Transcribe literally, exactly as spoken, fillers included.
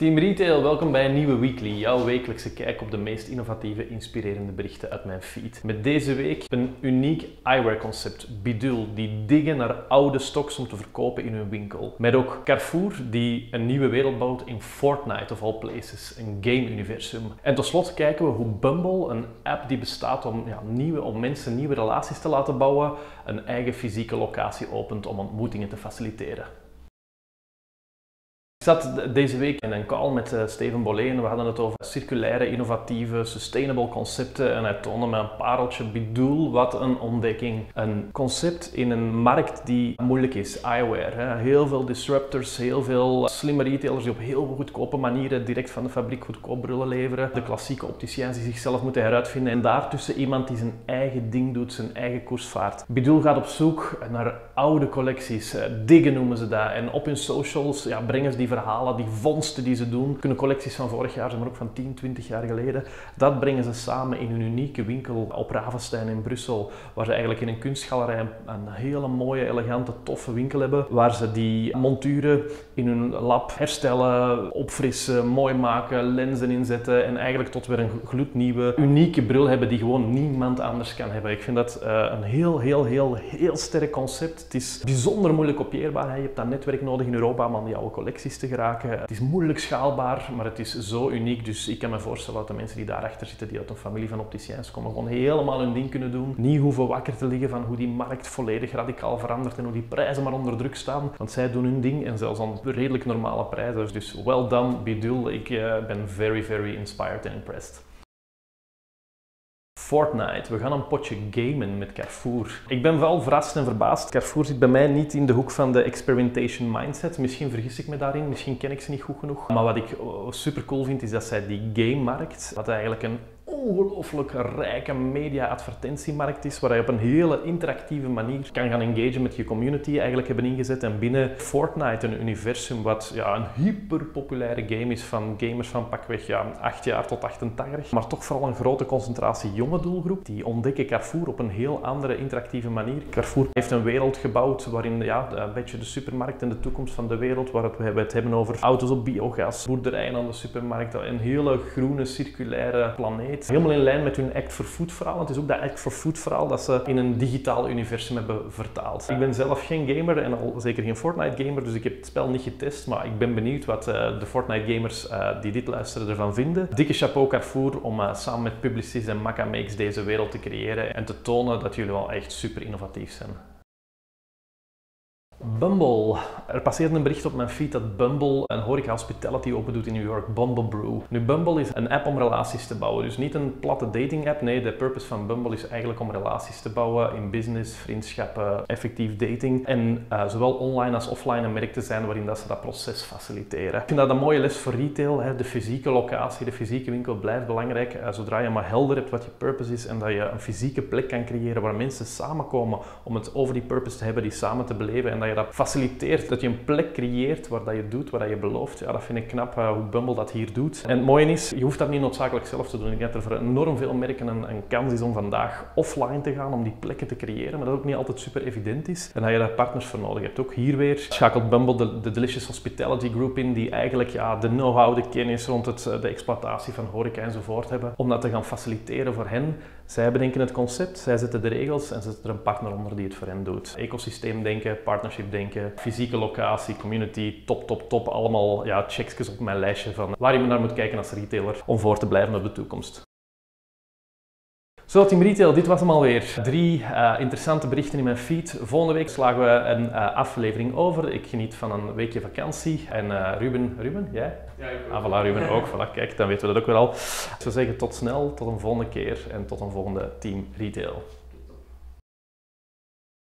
Team Retail, welkom bij een nieuwe Weekly, jouw wekelijkse kijk op de meest innovatieve, inspirerende berichten uit mijn feed. Met deze week een uniek eyewear concept, Bidul, die diggen naar oude stocks om te verkopen in hun winkel. Met ook Carrefour, die een nieuwe wereld bouwt in Fortnite of all places, een game-universum. En tot slot kijken we hoe Bumble, een app die bestaat om, ja, nieuwe, om mensen nieuwe relaties te laten bouwen, een eigen fysieke locatie opent om ontmoetingen te faciliteren. Ik zat deze week in een call met uh, Steven Bollet en we hadden het over circulaire, innovatieve, sustainable concepten en hij toonde me een pareltje, Bidul, wat een ontdekking. Een concept in een markt die moeilijk is, eyewear. Hè. Heel veel disruptors, heel veel slimme retailers die op heel goedkope manieren direct van de fabriek goedkoop brullen leveren. De klassieke opticiens die zichzelf moeten heruitvinden en daartussen iemand die zijn eigen ding doet, zijn eigen koers vaart. Bidul gaat op zoek naar oude collecties, uh, diggen noemen ze dat, en op hun socials ja, brengen ze die verhalen, die vondsten die ze doen, kunnen collecties van vorig jaar zijn, maar ook van tien, twintig jaar geleden. Dat brengen ze samen in een unieke winkel op Ravenstein in Brussel, waar ze eigenlijk in een kunstgalerij een hele mooie, elegante, toffe winkel hebben, waar ze die monturen in hun lab herstellen, opfrissen, mooi maken, lenzen inzetten en eigenlijk tot weer een gloednieuwe, unieke bril hebben die gewoon niemand anders kan hebben. Ik vind dat uh, een heel, heel, heel, heel sterk concept. Het is bijzonder moeilijk kopieerbaar. Je hebt dat netwerk nodig in Europa om aan die oude collecties te geraken. Het is moeilijk schaalbaar, maar het is zo uniek. Dus ik kan me voorstellen dat de mensen die daarachter zitten, die uit een familie van opticiens komen, gewoon helemaal hun ding kunnen doen. Niet hoeven wakker te liggen van hoe die markt volledig radicaal verandert en hoe die prijzen maar onder druk staan. Want zij doen hun ding en zelfs aan redelijk normale prijzen. Dus well done, Bidul. Ik uh, ben very, very inspired and impressed. Fortnite. We gaan een potje gamen met Carrefour. Ik ben wel verrast en verbaasd. Carrefour zit bij mij niet in de hoek van de experimentation mindset. Misschien vergis ik me daarin, misschien ken ik ze niet goed genoeg. Maar wat ik super cool vind, is dat zij die game-markt, wat eigenlijk een ongelooflijk rijke media-advertentiemarkt is, waar je op een hele interactieve manier kan gaan engagen met je community, eigenlijk hebben ingezet. En binnen Fortnite, een universum wat ja, een hyperpopulaire game is van gamers van pakweg ja, acht jaar tot achtentachtig, maar toch vooral een grote concentratie jonge doelgroep. Die ontdekken Carrefour op een heel andere interactieve manier. Carrefour heeft een wereld gebouwd waarin ja, een beetje de supermarkt en de toekomst van de wereld, waar we het hebben over auto's op biogas, boerderijen aan de supermarkt, een hele groene, circulaire planeet. Helemaal in lijn met hun Act for Food verhaal. Het is ook dat Act for Food verhaal dat ze in een digitaal universum hebben vertaald. Ik ben zelf geen gamer en al zeker geen Fortnite gamer, dus ik heb het spel niet getest, maar ik ben benieuwd wat uh, de Fortnite gamers uh, die dit luisteren ervan vinden. Dikke chapeau Carrefour om uh, samen met Publicis en Maca Makes deze wereld te creëren en te tonen dat jullie wel echt super innovatief zijn. Bumble. Er passeerde een bericht op mijn feed dat Bumble een horeca hospitality open doet in New York, Bumble Brew. Nu, Bumble is een app om relaties te bouwen, dus niet een platte dating app. Nee, de purpose van Bumble is eigenlijk om relaties te bouwen in business, vriendschappen, effectief dating. En uh, zowel online als offline een merk te zijn waarin dat ze dat proces faciliteren. Ik vind dat een mooie les voor retail. Hè. De fysieke locatie, de fysieke winkel blijft belangrijk. Uh, zodra je maar helder hebt wat je purpose is en dat je een fysieke plek kan creëren waar mensen samenkomen om het over die purpose te hebben, die samen te beleven en dat je dat faciliteert, dat je een plek creëert waar dat je doet, waar dat je belooft. Ja, dat vind ik knap uh, hoe Bumble dat hier doet. En het mooie is, je hoeft dat niet noodzakelijk zelf te doen. Ik denk dat er voor enorm veel merken een, een kans is om vandaag offline te gaan, om die plekken te creëren, maar dat ook niet altijd super evident is. En dat je daar partners voor nodig hebt. Ook hier weer schakelt Bumble de, de Delicious Hospitality Group in, die eigenlijk ja, de know-how, de kennis rond het, de exploitatie van horeca enzovoort hebben, om dat te gaan faciliteren voor hen. Zij bedenken het concept, zij zetten de regels en zetten er een partner onder die het voor hen doet. Ecosysteem denken, partnership denken, fysieke locatie, community, top, top, top. Allemaal ja, checksjes op mijn lijstje van waar je naar moet kijken als retailer om voor te blijven op de toekomst. Zo, Team Retail, dit was hem alweer. Drie uh, interessante berichten in mijn feed. Volgende week slagen we een uh, aflevering over. Ik geniet van een weekje vakantie. En uh, Ruben, Ruben, jij? Ja, ik ook. Ah, voilà, Ruben ook. Voilà, kijk, dan weten we dat ook weer al. Ik zou zeggen tot snel, tot een volgende keer en tot een volgende Team Retail.